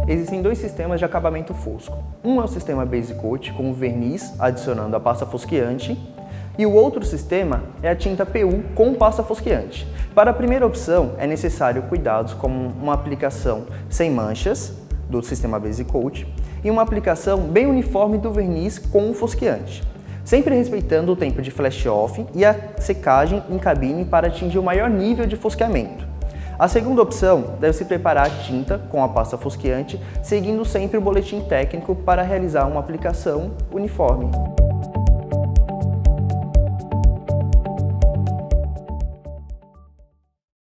existem dois sistemas de acabamento fosco. Um é o sistema Base Coat, com o verniz adicionando a pasta fosqueante, e o outro sistema é a tinta PU com pasta fosqueante. Para a primeira opção, é necessário cuidados como uma aplicação sem manchas do sistema Base Coat e uma aplicação bem uniforme do verniz com o fosqueante, sempre respeitando o tempo de flash off e a secagem em cabine para atingir o maior nível de fosqueamento. A segunda opção deve se preparar a tinta com a pasta fosqueante, seguindo sempre o boletim técnico para realizar uma aplicação uniforme.